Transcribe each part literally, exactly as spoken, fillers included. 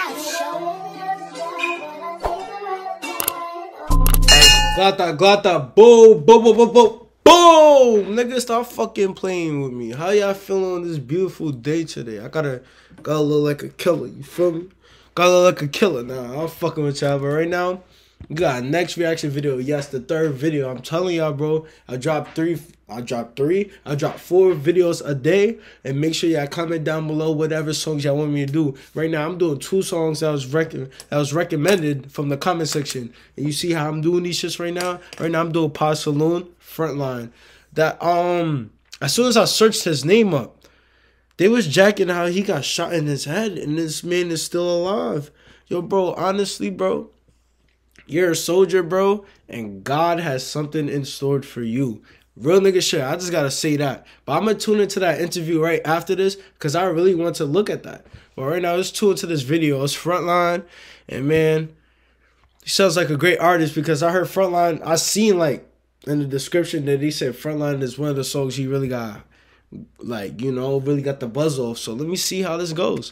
Glata, glata, boom, boom, boom, boom, boom, boom! Nigga, stop fucking playing with me. How y'all feeling on this beautiful day today? I gotta, gotta look like a killer, you feel me? Gotta look like a killer. Nah, I'm fucking with y'all, but right now, we got a next reaction video. Yes, the third video. I'm telling y'all, bro, I dropped three, I dropped three, I dropped four videos a day, and make sure y'all comment down below whatever songs y'all want me to do. Right now, I'm doing two songs that was rec that was recommended from the comment section, and you see how I'm doing these shits right now. Right now, I'm doing Pod Saloon, Frontline. That um, as soon as I searched his name up, they was jacking how he got shot in his head, and this man is still alive. Yo, bro, honestly, bro, you're a soldier, bro, and God has something in store for you. Real nigga shit. I just gotta say that. But I'm gonna tune into that interview right after this because I really want to look at that. But right now, let's tune into this video. It's Frontline, and man, he sounds like a great artist because I heard Frontline. I seen like in the description that he said Frontline is one of the songs he really got, like, you know, really got the buzz off. So let me see how this goes.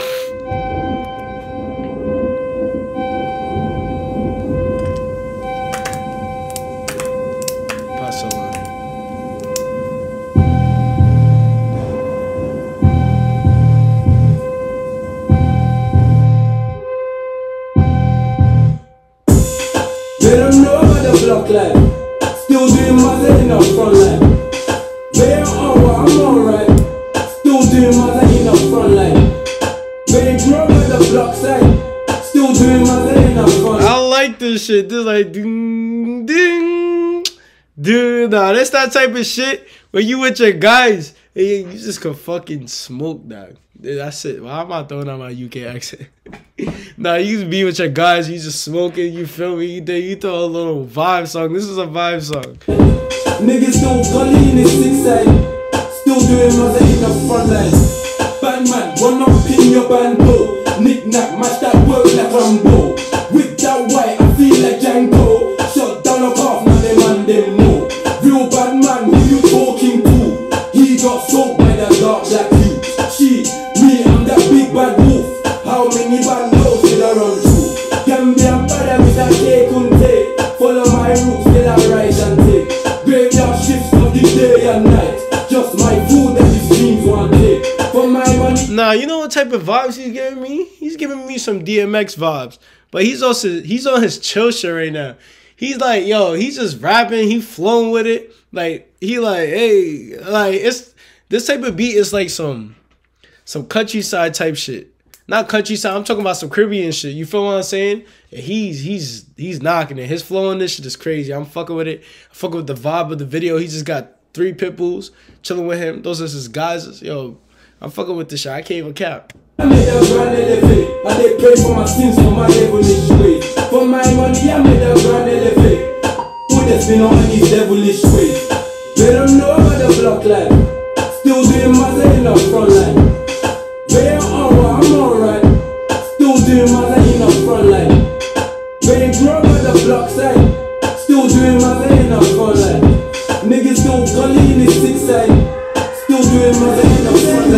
They don't know about the block life. Still doing my thing up front line. They ain't on I'm alright. Still doing my thing up front line. They ain't grow by the block side. Still doing my thing up front line. I like this shit. This like ding ding. Dude, nah, that's that type of shit where you with your guys and you just can fucking smoke that. That's it. Why am I throwing out my U K accent? Nah, you just be with your guys, you just smoking, you feel me? You, you throw a little vibe song. This is a vibe song. Niggas still gully in the six side. Still doing my thing in the front line. Batman, run up in your bando. Knick-knack, match that work like Rambo. With that white, I feel like Django. Shut down a calf, now them and them know. Real bad man, who you talking to? He got soaked by the dark black youth. She, me, I'm that big bad wolf. How many bad lows did I run through? Gambian bad with that take on take. Follow my roots, till I rise and take. Graveyard shifts of the day and night. Just my food that these dreams want take. For my money. Nah, you know what type of vibes he's giving me? He's giving me some D M X vibes. But he's also, he's on his chill shit right now. He's like, yo, he's just rapping, he flowing with it. Like, he like, hey, like, it's, this type of beat is like some, some countryside type shit. Not countryside, I'm talking about some Caribbean shit. You feel what I'm saying? And he's he's he's knocking it. His flow on this shit is crazy. I'm fucking with it. I'm fucking with the vibe of the video. He just got three pit bulls chilling with him. Those are his guys. Yo, I'm fucking with this shit. I can't even cap. I made a grand elevate. I did pray for my sins, for my devilish ways. For my money, I made a grand elevate. Who that's been on these devilish ways? They don't know about the block life. Still doing my thing up front line. They ain't on I'm alright. Still doing my thing up front line. They ain't grow by the block side. Still doing my thing up front line. Niggas still gully in the six side. Still doing my thing up front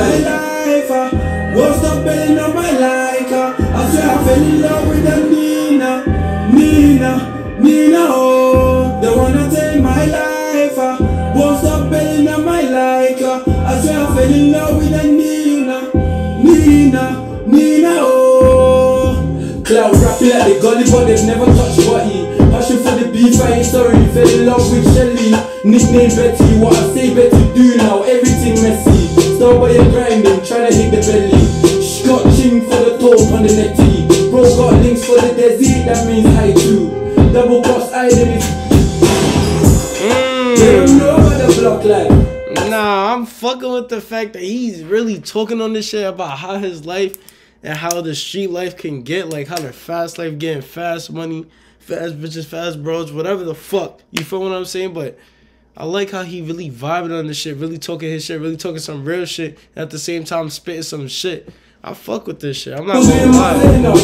line. Won't stop betting on my like. I swear I fell in love with the Nina. Nina, Nina, oh. They wanna take my life. Won't stop betting on my like. I swear I fell in love with the Nina. Nina, Nina, oh. Cloud rapping like the gully, but they've never touched body. Passion for the beef, I ain't sorry. Fell in love with Shelly. Nickname Betty, what I say Betty do now, everything messy. Start by your grinding, tryna hit the belly. Got ching for the top on the netty. Bro got links for the desi, that means high too. Double cross identity. Mm. They don't know about the block life. Nah, I'm fucking with the fact that he's really talking on this shit about how his life and how the street life can get, like how the fast life getting fast money, fast bitches, fast bros, whatever the fuck. You feel what I'm saying? But I like how he really vibing on this shit, really talking his shit, really talking some real shit, and at the same time spitting some shit. I fuck with this shit. I'm not gonna lie.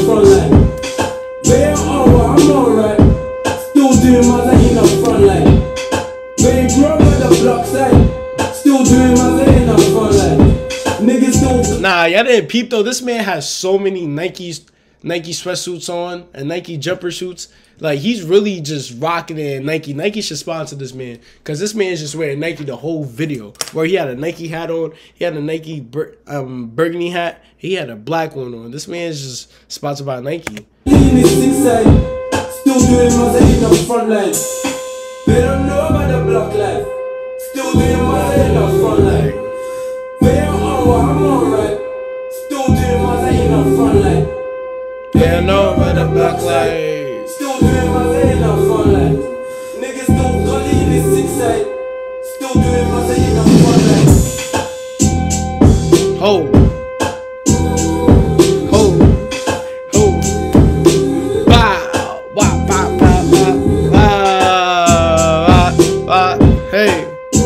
They ain't on I'm alright. Still doing my thing up front line. They ain't grow by the block side. Still doing my thing up front line. Niggas still. Nah, y'all didn't peep though. This man has so many Nikes Nike sweatsuits on and Nike jumper suits. Like, he's really just rocking it in Nike. Nike should sponsor this man, because this man is just wearing Nike the whole video. Where he had a Nike hat on, he had a Nike bur um, burgundy hat, he had a black one on. This man is just sponsored by Nike. Lean is six side, still doing my in the front line. They don't know about the block life, still doing my in the front line. They don't know I'm alright, still doing my in the front line. They don't know about the block life. Still doing my thing in the front line. Niggas still gully in the six side. Still doing my thing in the front line. Ho. Ho. Ho. Wow. Wow. Wow. Wow. Wow. Wow. Wow. Hey.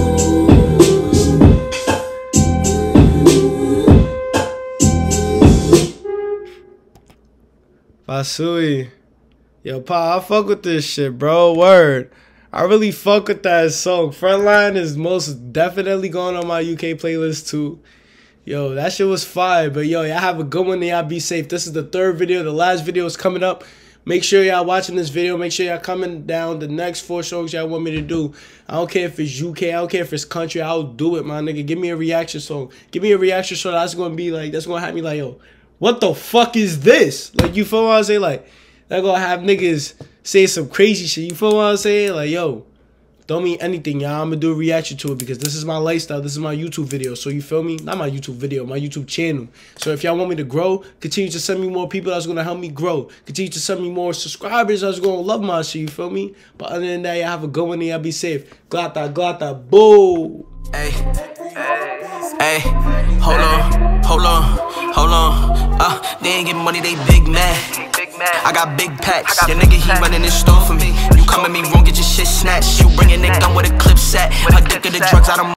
Vasui. Yo, Pa, I fuck with this shit, bro. Word. I really fuck with that song. Frontline is most definitely going on my U K playlist, too. Yo, that shit was fire. But, yo, y'all have a good one and y'all be safe. This is the third video. The last video is coming up. Make sure y'all watching this video. Make sure y'all comment down the next four songs y'all want me to do. I don't care if it's U K. I don't care if it's country. I'll do it, my nigga. Give me a reaction song. Give me a reaction song. That's going to be like, that's going to have me like, yo, what the fuck is this? Like, you feel what I'm saying? Like, they're gonna have niggas say some crazy shit. You feel what I'm saying? Like, yo, don't mean anything, y'all. I'm gonna do a reaction to it because this is my lifestyle. This is my YouTube video. So you feel me? Not my YouTube video, my YouTube channel. So if y'all want me to grow, continue to send me more people that's gonna help me grow. Continue to send me more subscribers that's gonna love my shit. You feel me? But other than that, y'all have a good one and y'all be safe. Glata, glata, boo. Hey, hey, hold on, hold on, hold on. Uh, they ain't getting money, they big mad. I got big packs. Your nigga, he running this store for me. You come at me wrong, get your shit snatched. You bringing it gun with a clip set. Addicted to drugs, I don't